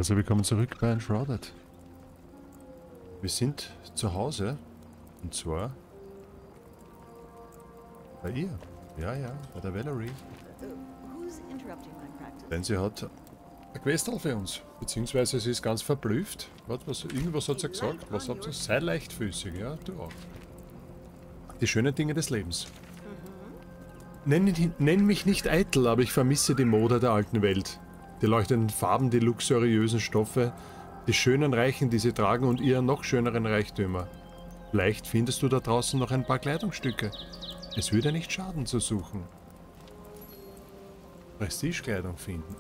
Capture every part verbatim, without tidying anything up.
Also willkommen zurück bei Enshrouded. Wir sind zu Hause. Und zwar bei ihr. Ja, ja, bei der Valerie. Denn sie hat ein Questal für uns. Beziehungsweise sie ist ganz verblüfft. Warte, was, irgendwas hat sie gesagt. Was habt ihr? Sei leichtfüßig, ja, du auch. Die schönen Dinge des Lebens. Nenn, nenn mich nicht eitel, aber ich vermisse die Mode der alten Welt. Die leuchtenden Farben, die luxuriösen Stoffe, die schönen Reichen, die sie tragen und ihre noch schöneren Reichtümer. Vielleicht findest du da draußen noch ein paar Kleidungsstücke. Es würde nicht schaden zu suchen. Prestigekleidung finden.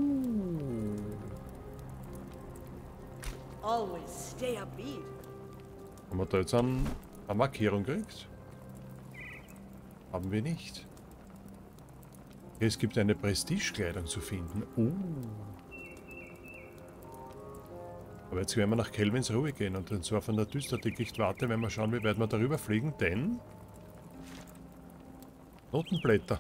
Oh. Always stay upbeat. Haben wir da jetzt ein, eine Markierung gekriegt? Haben wir nicht. Es gibt eine Prestigekleidung zu finden. Oh. Aber jetzt werden wir nach Kelvins Ruhe gehen und dann zwar von der Düsterdickicht warte, wenn wir schauen, wie weit wir darüber fliegen, denn Notenblätter.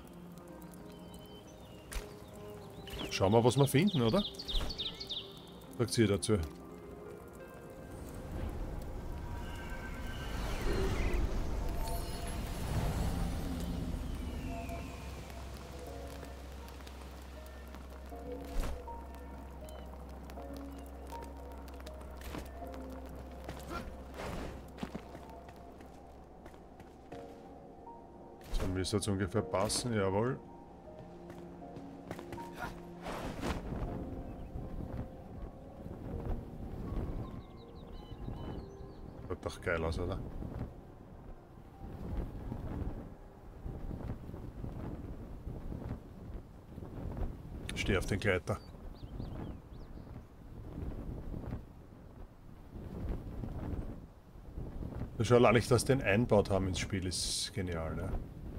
Schauen wir, was wir finden, oder? Sagt sie dazu. So müsste jetzt ungefähr passen, jawohl. Schaut doch geil aus, oder? Steh auf den Gleiter. Schau allein nicht, dass sie den einbaut haben ins Spiel, ist genial, ne?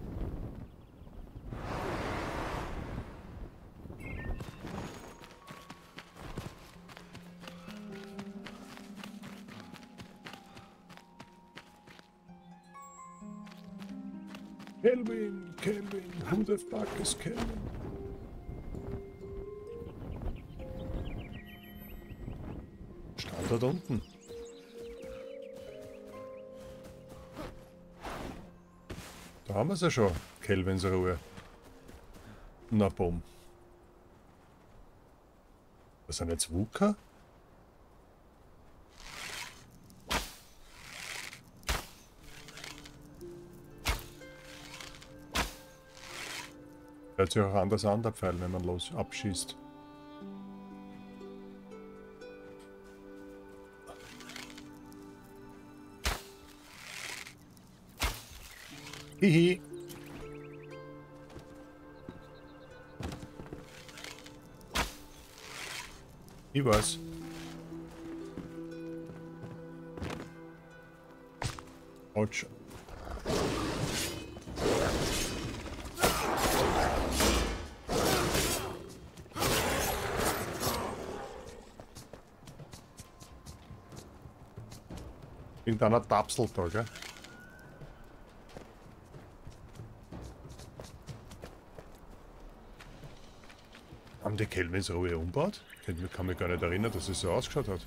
Kelvin, Kelvin, who the fuck is Kelvin? Stand dort unten. Da haben wir es ja schon, Kelvins Ruhe. Na bumm. Das sind jetzt Wuka? Hört sich auch anders an, der Pfeil, wenn man los abschießt. Hihi. Ich weiß. Autsch. Irgendeiner tapselt da, gell? Haben die Kelvins Ruhe umgebaut? Ich kann mich gar nicht erinnern, dass es so ausgeschaut hat.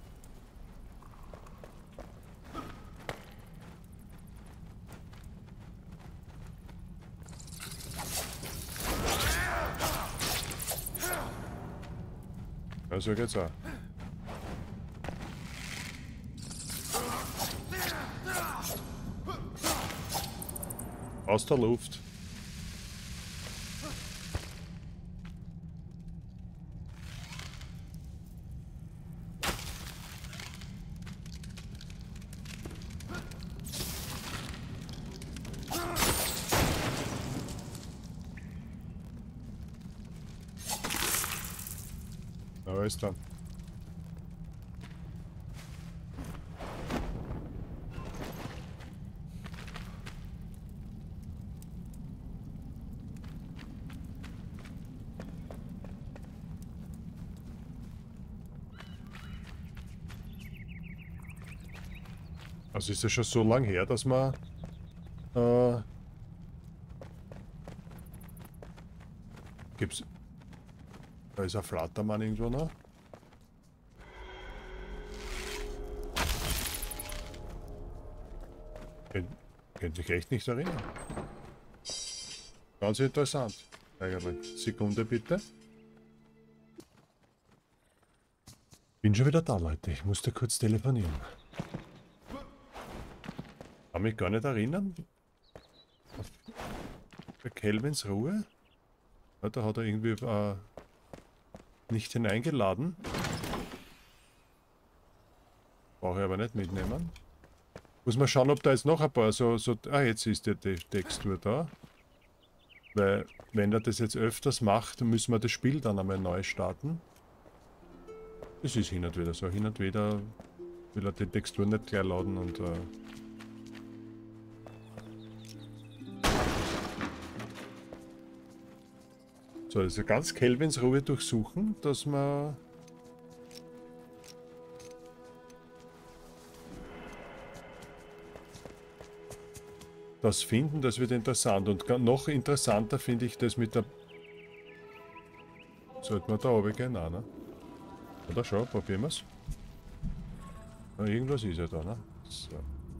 Ja, so geht's auch. Aus der Luft. Da ist dann. Also ist es schon so lang her, dass man äh, gibt's, da ist ein Flattermann irgendwo noch. könnte mich echt nicht erinnern. Ganz interessant. Eigentlich. Sekunde bitte. Bin schon wieder da, Leute. Ich musste kurz telefonieren. Kann mich gar nicht erinnern. Auf der Kelvins Ruhe. Ja, da hat er irgendwie äh, nicht hineingeladen. Brauche ich aber nicht mitnehmen. Muss man schauen, ob da jetzt noch ein paar so... so ah, jetzt ist die Textur da. Weil, wenn er das jetzt öfters macht, dann müssen wir das Spiel dann einmal neu starten. Das ist hin und wieder so. Hin und wieder will er die Textur nicht gleich laden und... Äh so, also ganz Kelvins Ruhe durchsuchen, dass man... das finden, das wird interessant. Und noch interessanter finde ich das mit der... Sollten wir da oben gehen? Nein, ne? Oder schon, probieren wir es. Ja, irgendwas ist ja da, ne? So.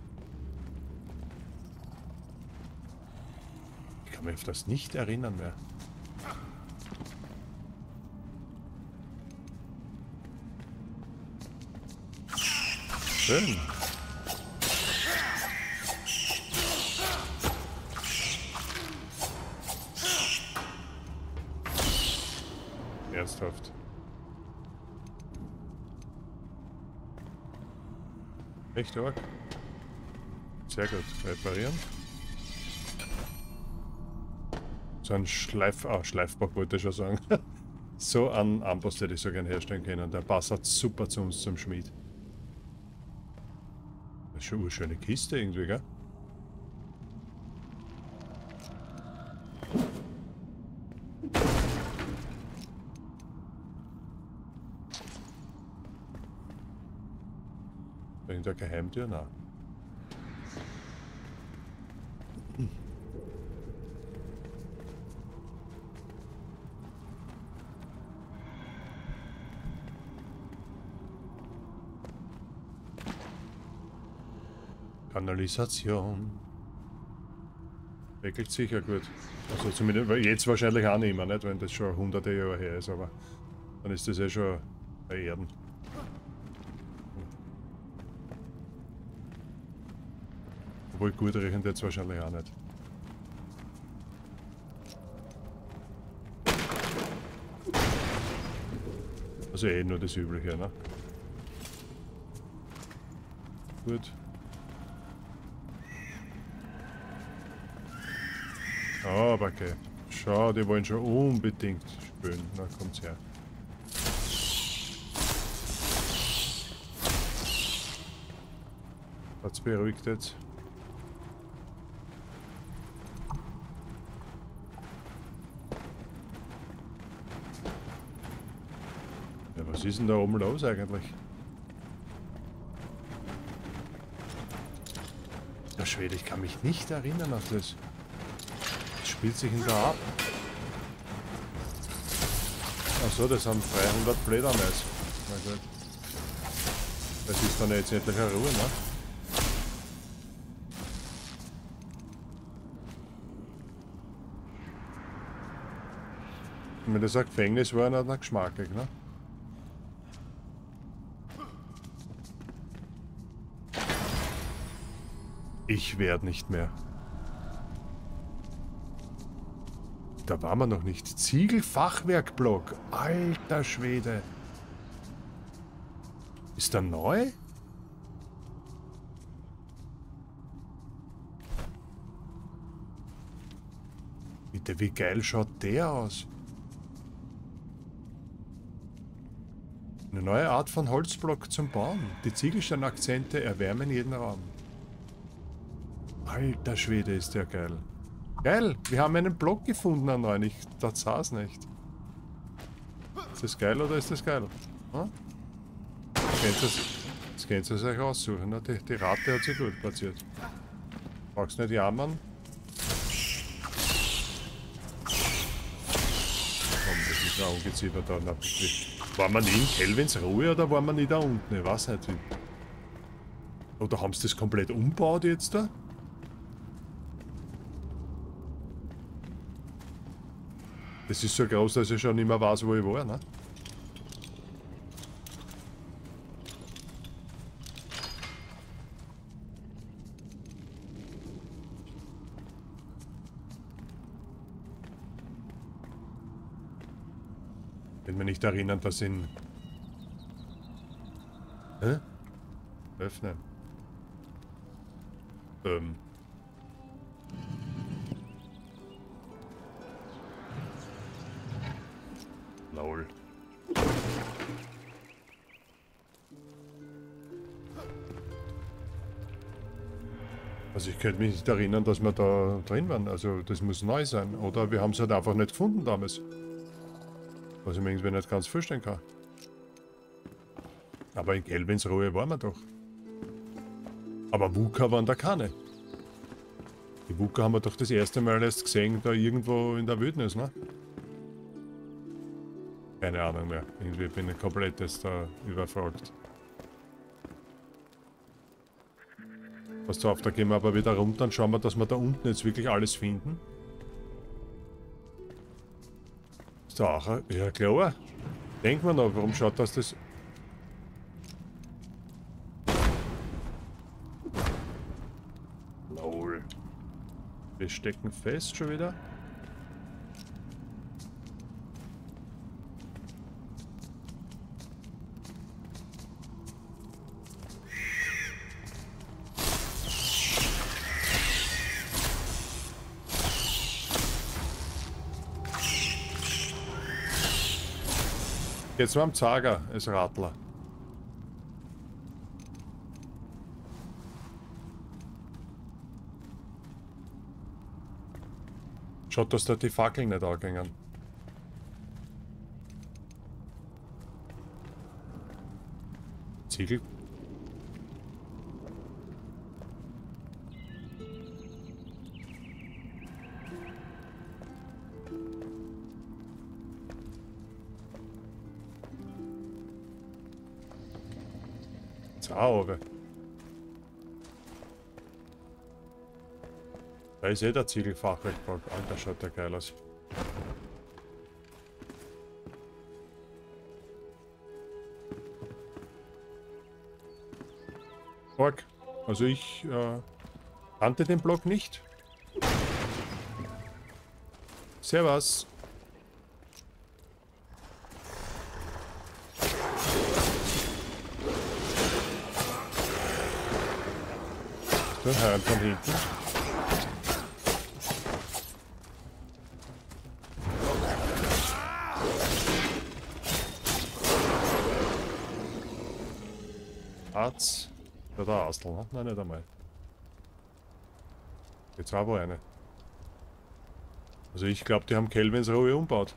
Ich kann mich auf das nicht erinnern mehr. Schön. Ernsthaft. Echt arg. Sehr gut. Reparieren. So ein Schleif... Ah, Schleifbock wollte ich schon sagen. So einen Amboss hätte ich so gerne herstellen können. Der passt super zu uns zum Schmied. Das ist schon eine schöne Kiste irgendwie, gell? In der Geheimtür? Nein. Kanalisation. Regelt sicher gut. Also zumindest jetzt wahrscheinlich auch nicht mehr, nicht? Wenn das schon hunderte Jahre her ist, aber dann ist das ja schon bei Erden. Obwohl gut riechen jetzt wahrscheinlich auch nicht. Also eh nur das Übliche, ne? Gut. Oh, aber okay. Schau, die wollen schon unbedingt spülen. Na, kommt's her. Hat's beruhigt jetzt. Ja, was ist denn da oben los eigentlich? Der Schwede, ich kann mich nicht erinnern auf das. Was spielt sich denn da ab? Achso, das sind dreihundert Fledermaus. Na gut. Das ist dann jetzt endlich eine Ruhe, ne? Wenn das ein Gefängnis war, dann hat er geschmackig, ne? Ich werde nicht mehr. Da waren wir noch nicht. Ziegelfachwerkblock. Alter Schwede. Ist der neu? Bitte, wie geil schaut der aus? Eine neue Art von Holzblock zum Bauen. Die Ziegelsteinakzente erwärmen jeden Raum. Alter Schwede, ist der geil. Geil, wir haben einen Block gefunden, einen neuen. Ich, das saß nicht. Ist das geil oder ist das geil? Hm? Das könnt ihr euch aussuchen. Ne? Die, die Rate hat sich gut platziert. Brauchst nicht jammern. Komm, das ist ein Ungeziefer da. Na, war man nie in Kelvins Ruhe oder war man nie da unten? Ich weiß nicht. Oder haben sie das komplett umgebaut jetzt da? Das ist so groß, dass ich schon nicht mehr weiß, wo ich war, ne? Ich kann mich nicht erinnern, dass in... Hä? Öffnen. Ähm... Lol. Also ich könnte mich nicht erinnern, dass wir da drin waren. Also das muss neu sein. Oder wir haben es halt einfach nicht gefunden damals. Was ich mir irgendwie nicht ganz vorstellen kann. Aber in Kelvins Ruhe waren wir doch. Aber Wuka waren da keine. Die Wuka haben wir doch das erste Mal erst gesehen, da irgendwo in der Wildnis, ne? Keine Ahnung mehr. Irgendwie bin ich komplett jetzt da überfragt. Pass auf, da gehen wir aber wieder runter und schauen wir, dass wir da unten jetzt wirklich alles finden. Ist da auch ein... Ja klar. Denken wir noch, warum schaut das das... Lol. Wir stecken fest schon wieder. Jetzt war am Zager, als Radler. Schaut, dass da die Fackeln nicht angehen. Ziegel. Zauber. Da ist eh der Ziegelfachwerkblock. Alter, schaut der geil aus. Org. Also ich äh, kannte den Block nicht. Servus. So, herein von hinten. Arz. Ja, der Astl, ne? Nein, nicht einmal. Jetzt war wohl eine. Also ich glaube, die haben Kelvins Ruhe umgebaut.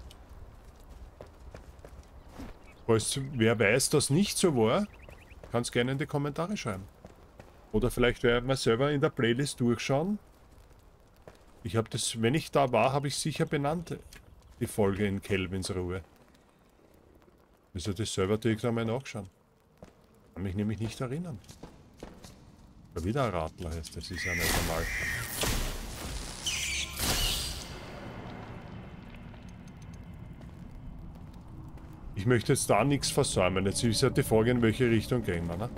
Falls wer weiß, dass nicht so war, kann es gerne in die Kommentare schreiben. Oder vielleicht werden wir selber in der Playlist durchschauen. Ich habe das, wenn ich da war, habe ich sicher benannt, die Folge in Kelvins Ruhe. Also das selber direkt einmal nachschauen. Kann mich nämlich nicht erinnern. Aber wieder ein Radler heißt das, ist ja nicht normal. Ich möchte jetzt da nichts versäumen. Jetzt ist ja die Frage, in welche Richtung gehen wir, ne?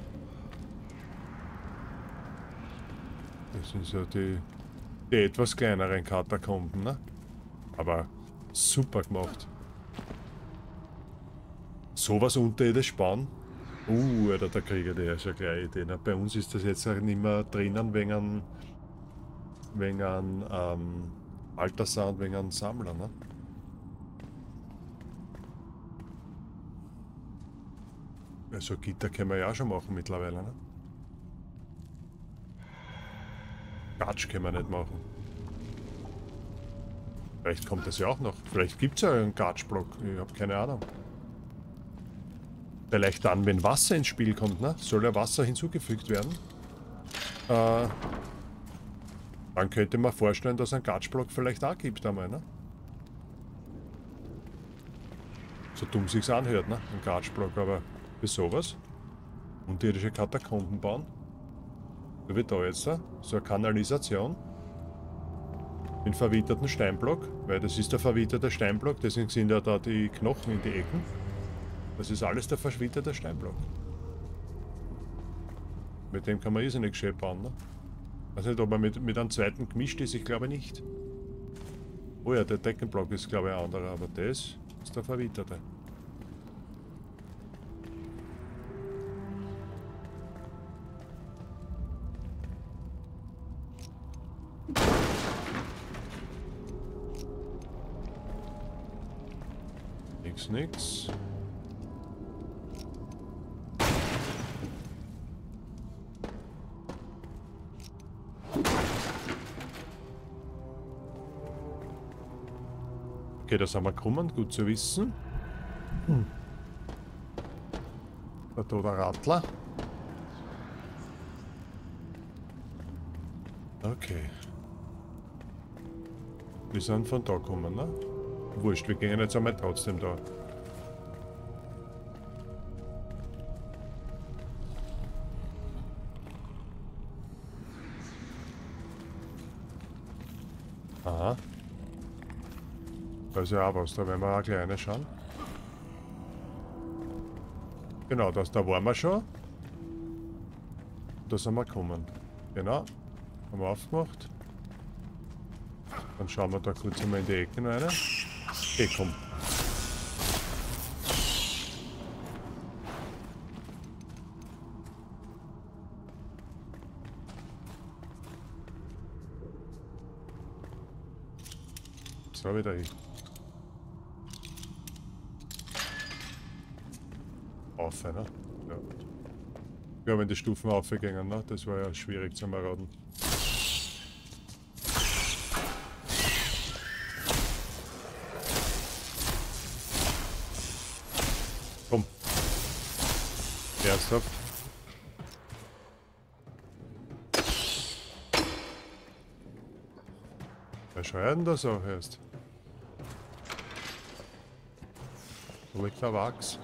Das sind so die, die etwas kleineren Katakomben, ne? Aber super gemacht. Sowas unterirdisch bauen? Uh, Alter, da kriege ich ja schon gleich Ideen. Bei uns ist das jetzt auch nicht mehr drinnen wegen einem, wegen einem ähm, Balthasar und wegen einem Sammler, ne? Also Gitter können wir ja auch schon machen mittlerweile, ne? Gatsch können wir nicht machen. Vielleicht kommt das ja auch noch. Vielleicht gibt es ja einen Gatschblock. Ich habe keine Ahnung. Vielleicht dann, wenn Wasser ins Spiel kommt, ne? Soll ja Wasser hinzugefügt werden. Äh, dann könnte man vorstellen, dass ein Gatschblock vielleicht auch gibt einmal, ne? So dumm sich's anhört, ne? Ein Gatschblock, aber für sowas. Unterirdische Katakomben bauen. So wie da jetzt, ne? So eine Kanalisation. Den verwitterten Steinblock, weil das ist der verwitterte Steinblock, deswegen sind ja da die Knochen in die Ecken. Das ist alles der verwitterte Steinblock. Mit dem kann man irrsinnig schön bauen, ne? Ich weiß nicht, ob er mit, mit einem zweiten gemischt ist, ich glaube nicht. Oh ja, der Deckenblock ist glaube ich ein anderer, aber das ist der verwitterte. Nix, nix. Okay, da sind wir gekommen, gut zu wissen. Hm. Da da der Radler. Okay. Wir sind von da gekommen, ne? Wurscht, wir gehen jetzt einmal trotzdem da. Aha. Da ist ja auch was, da werden wir auch gleich reinschauen. Genau, das, da waren wir schon. Da sind wir gekommen. Genau. Haben wir aufgemacht. Dann schauen wir da kurz einmal in die Ecken rein. Okay, komm. So, wieder hin. Auf, ne? Ja. Ja, wenn die Stufen aufgegangen, ne? Das war ja schwierig zu erraten. Komm. Ernsthaft? Wer schreit denn das auch erst? So liegt der Wachs.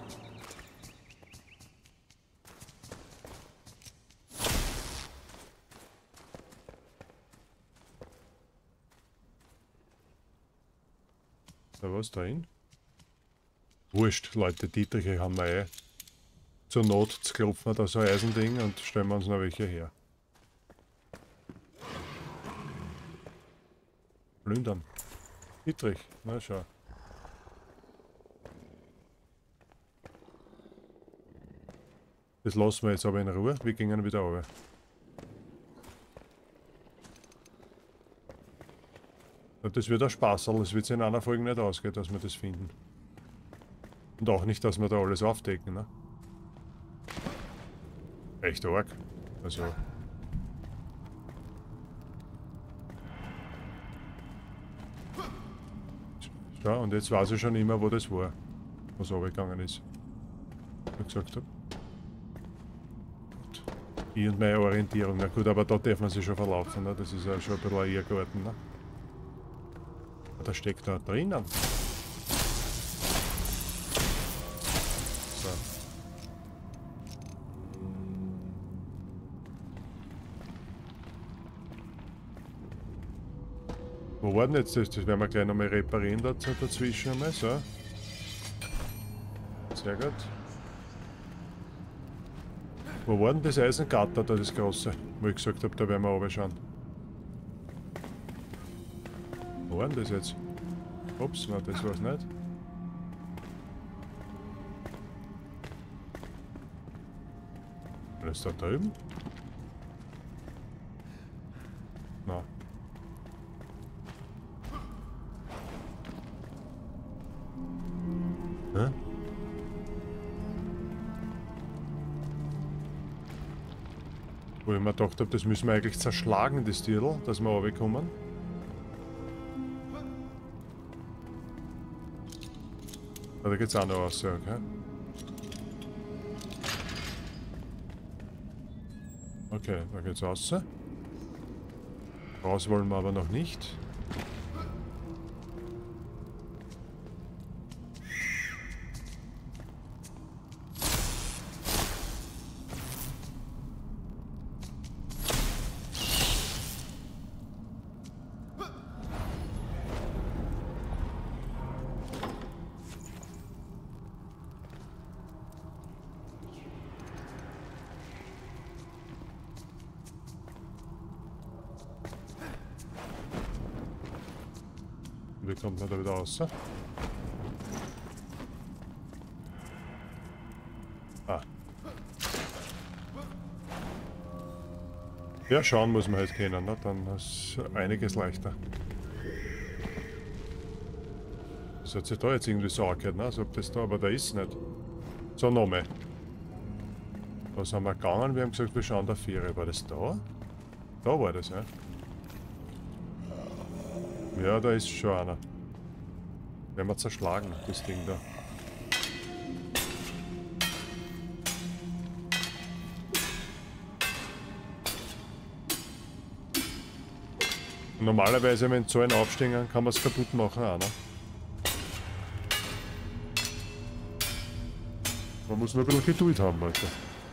Da was da hin? Wurscht, Leute, Dietriche haben wir eh. Zur Not klopfen wir da so ein Eisending und stellen wir uns noch welche her. Plündern. Dietrich, na schau. Das lassen wir jetzt aber in Ruhe, wir gehen wieder runter. Das wird ein Spaßerl, es wird in einer Folge nicht ausgehen, dass wir das finden. Und auch nicht, dass wir da alles aufdecken, ne? Echt arg. Also. Schau, und jetzt weiß ich schon immer, wo das war, was runtergegangen ist. Wie ich gesagt habe. Gut. Ich und meine Orientierung, na gut, aber da darf man sich schon verlaufen, ne? Das ist ja schon ein bisschen ein Irrgarten, ne? Da steckt da drinnen. So. Wo war denn jetzt das? Das werden wir gleich nochmal reparieren dazu, dazwischen einmal. So. Sehr gut. Wo war denn das Eisengatter da, das große? Wo ich gesagt habe, da werden wir runterschauen. Wo war denn das jetzt? Ups, nein, das war's nicht. Ist da drüben? Nein. Hä? Wo ich mir gedacht habe, das müssen wir eigentlich zerschlagen, das Tierl, dass wir runterkommen. Ah, da geht's auch noch raus, okay. Okay, da geht's raus. Raus wollen wir aber noch nicht. wie kommt man da wieder raus? Ah. Ja, schauen muss man halt können, ne? Dann ist einiges leichter. Das hat sich da jetzt irgendwie so angehört, ne? Als ob das da, aber da ist es nicht. So, nochmal. Da sind wir gegangen, wir haben gesagt, wir schauen da Fähre. War das da? Da war das, ja. Ja, da ist schon einer. Werden wir zerschlagen, das Ding da. Normalerweise, wenn so ein aufstehen, kann man es kaputt machen auch, ne? Man muss nur ein bisschen Geduld haben, Leute.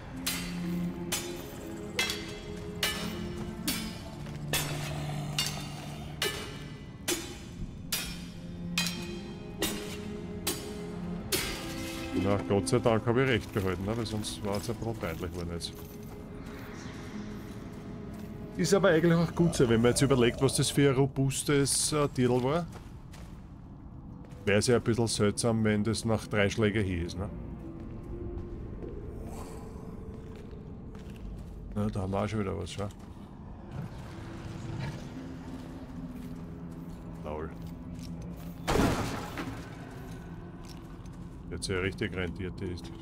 Na, Gott sei Dank habe ich recht behalten, ne? Weil sonst war es ein bisschen peinlich geworden jetzt. Ist aber eigentlich auch gut so, wenn man jetzt überlegt, was das für ein robustes äh, Titel war. Wäre es ja ein bisschen seltsam, wenn das nach drei Schlägen hier ist, ne? Na, da haben wir auch schon wieder was, schau. Lol. Jetzt ja richtig rentiert, die ist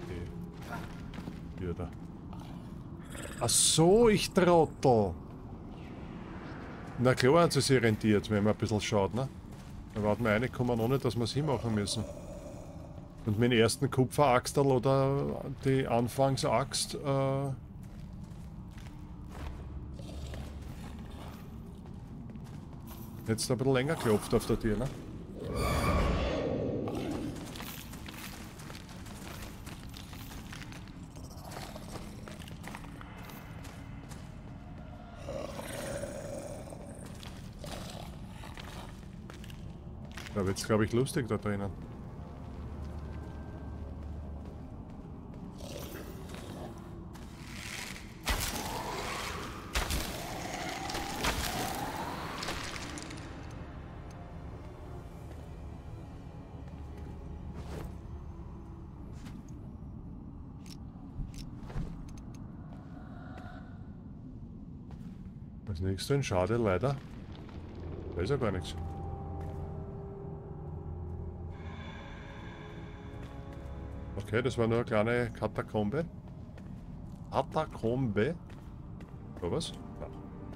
die. Wieder. Ach so, ich Trottel. Na klar hat sie sich rentiert, wenn man ein bisschen schaut, ne? Da warten wir reinkommen, ohne dass wir es hinmachen müssen. Und mit dem ersten Kupferaxtel oder die Anfangsaxt, äh... jetzt ein bisschen länger klopft auf der Tür, ne? Da wird's, glaube ich, lustig da drinnen. Als nächstes, schade, leider. Da ist ja gar nichts. Okay, das war nur eine kleine Katakombe. Katakombe? Oder was? Ja.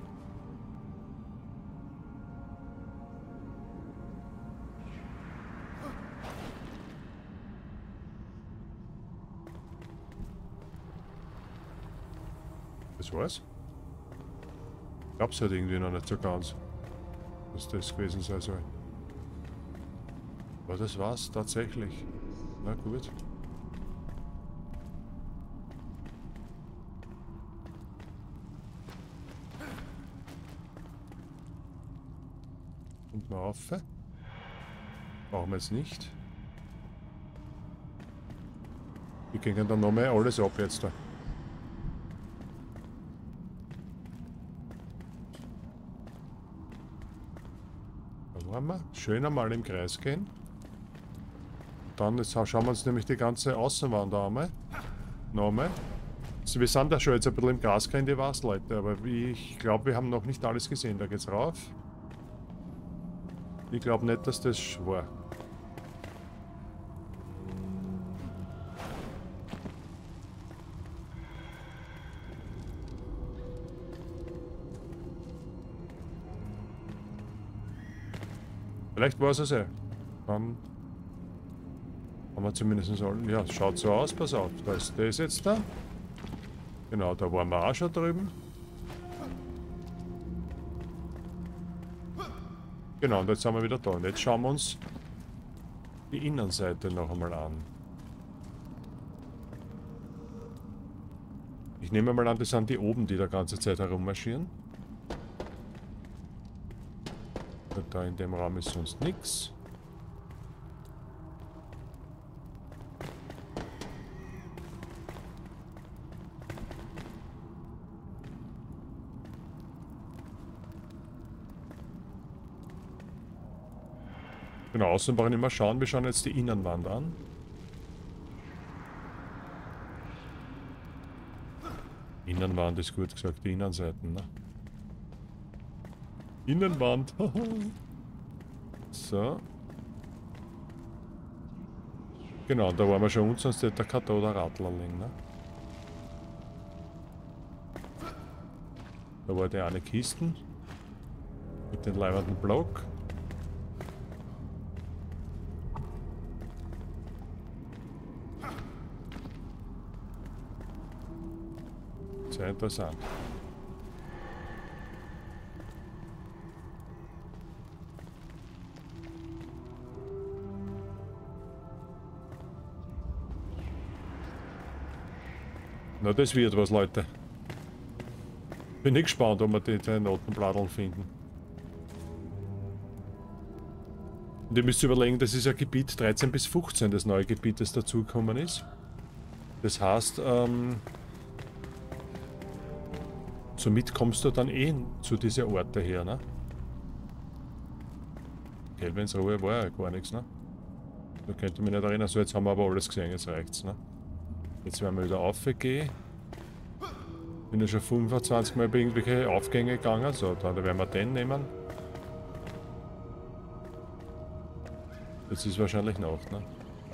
Das war's? Glaub's halt irgendwie noch nicht so ganz, dass das gewesen sein soll. Aber das war's tatsächlich. Na gut. Und mal auf. Brauchen wir jetzt nicht. Wir gehen dann nochmal alles ab jetzt da. Da waren wir. Schön einmal im Kreis gehen. Dann jetzt schauen wir uns nämlich die ganze Außenwand an. Einmal. Nochmal. Also wir sind da schon jetzt ein bisschen im Grasgelände, was, Leute, aber ich glaube, wir haben noch nicht alles gesehen. Da geht's rauf. Ich glaube nicht, dass das war. Vielleicht war es es ja. Dann haben wir zumindest sollen. Ja, schaut so aus, pass auf. Da ist das jetzt da. Genau, da waren wir auch schon drüben. Genau, und jetzt sind wir wieder da. Und jetzt schauen wir uns die Innenseite noch einmal an. Ich nehme mal an, das sind die oben, die da ganze Zeit herummarschieren. Und da in dem Raum ist sonst nichts. Genau, außen brauchen wir immer schauen. Wir schauen jetzt die Innenwand an. Innenwand ist gut gesagt, die Innenseiten, ne? Innenwand. So. Genau, da waren wir schon uns, sonst hätte der Kato oder Radler liegen, ne? Da war die eine Kisten. Mit dem leibenden Block. Sehr interessant. Na, das wird was, Leute. Bin ich gespannt, ob wir die, die Notenbladeln finden. Und ihr müsst überlegen, das ist ja Gebiet dreizehn bis fünfzehn, das neue Gebiet, das dazugekommen ist. Das heißt, ähm, somit kommst du dann eh zu diesen Orten her, ne? Gell, wenn's Ruhe war, ja gar nichts, ne? Da könnte mich nicht erinnern, so jetzt haben wir aber alles gesehen, jetzt reicht's, ne? Jetzt werden wir wieder raufgehen. Bin ja schon fünfundzwanzig Mal bei irgendwelche Aufgänge gegangen, so, da werden wir den nehmen. Jetzt ist wahrscheinlich Nacht, ne?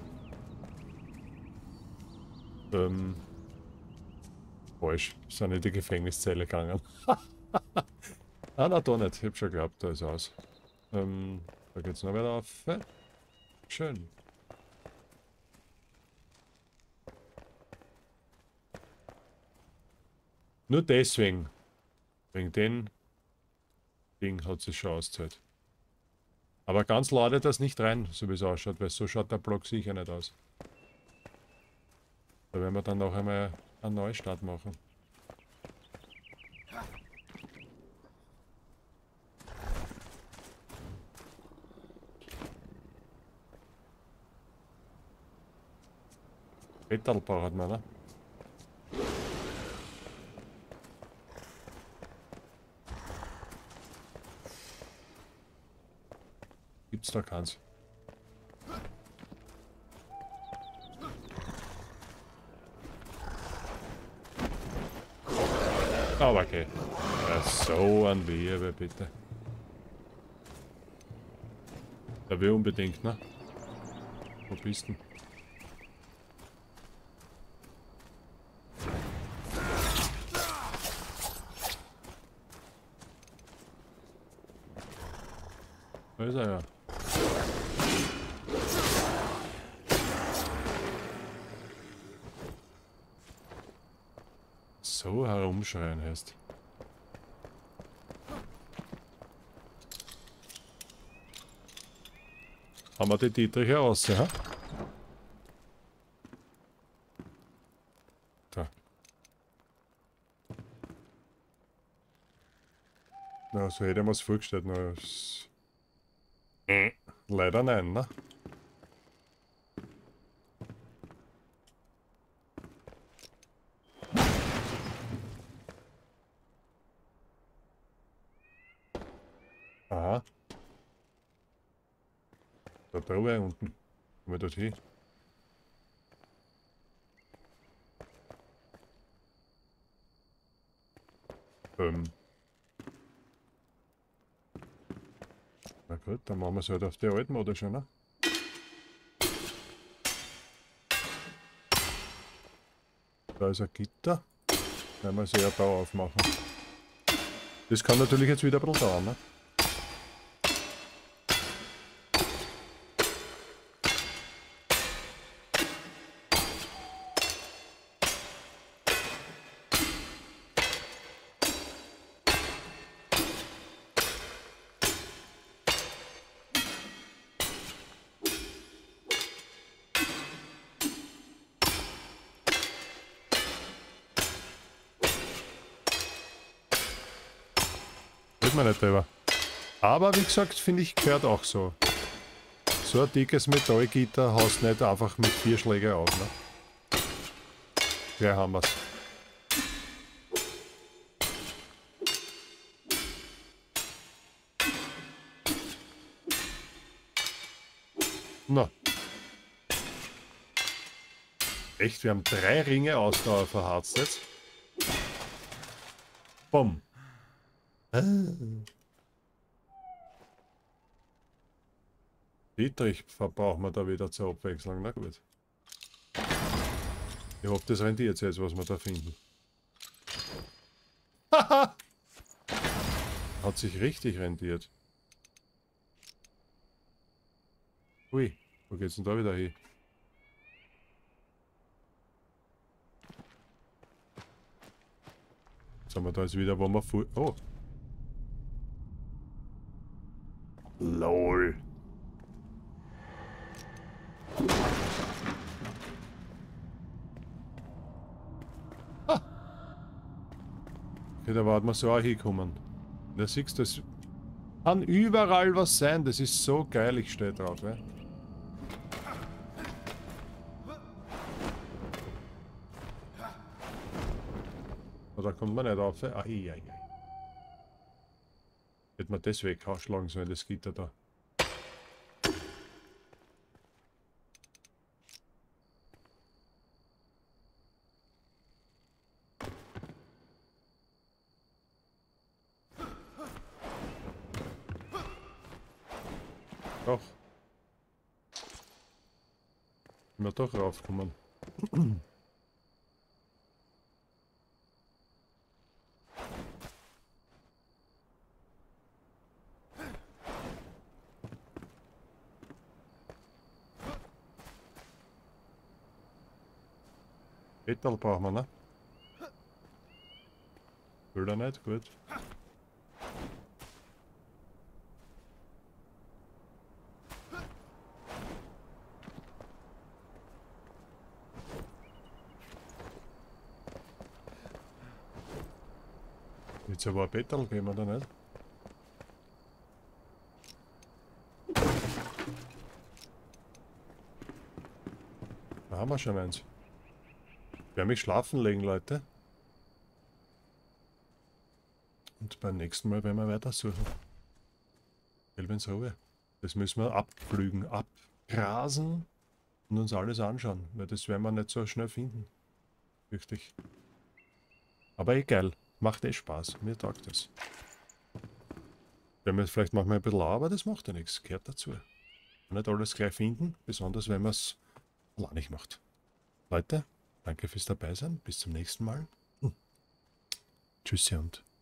Ähm. Falsch, sind in die Gefängniszelle gegangen. Ah, na da nicht, ich hab schon geglaubt, da ist aus. Ähm, da geht's noch weiter auf. Schön. Nur deswegen, wegen den Ding hat sich schon ausgezahlt. Aber ganz lade das nicht rein, so wie es ausschaut, weil so schaut der Block sicher nicht aus. Da werden wir dann noch einmal einen Neustart machen. Metall braucht man, ne? Gibt's da keins. Aber okay. Ja, so ein Wehe, bitte. Da will unbedingt, ne? Wo bist du? Da ist er ja. So herumschreien heißt. Haben wir die Dietriche raus, ja? Da. Na, so hätte ich mir es vorgestellt. Na, es äh. Leider nein, ne? Aha. Da drüber unten. Kommen wir dort hin? Ähm. Na gut, dann machen wir es halt auf die alten Mode schon, ne? Da ist ein Gitter. Werden wir es eher da aufmachen. Das kann natürlich jetzt wieder ein bisschen dauern, ne? Man nicht drüber. Aber wie gesagt, finde ich, gehört auch so. So ein dickes Metallgitter haust nicht einfach mit vier Schlägen auf. Ne? Gleich haben wir es. Na. Echt, wir haben drei Ringe Ausdauer verharzt jetzt. Bumm. Dietrich verbrauchen wir da wieder zur Abwechslung. Na gut. Ich hoffe, das rendiert jetzt, was wir da finden. Haha! Hat sich richtig rendiert. Ui, wo geht's denn da wieder hin? Jetzt haben wir da jetzt wieder, wo wir vor... Oh! LOL! Ah. Okay, da warten wir so auch hinkommen. Da siehst du, das kann überall was sein. Das ist so geil, ich stehe drauf. Ja. Oh, da kommt man nicht rauf. Ja. Ai, ai, ai. Hätte man das wegschlagen sollen, das Gitter da. Doch. Sind wir doch raufgekommen. Metall brauchen wir, ne? Will er nicht? Gut. Jetzt aber ein Bettel geben wir da nicht. Da haben wir schon eins. Ich werde mich schlafen legen, Leute. Und beim nächsten Mal werden wir weiter suchen. Elvens Ruhe. Das müssen wir abpflügen, abgrasen und uns alles anschauen, weil das werden wir nicht so schnell finden. Richtig. Aber egal, macht eh Spaß. Mir taugt das. Wenn wir vielleicht manchmal ein bisschen lau, aber das macht ja nichts. Gehört dazu. Nicht alles gleich finden, besonders wenn man es allein nicht macht. Leute, danke fürs Dabeisein. Bis zum nächsten Mal. Hm. Tschüssi und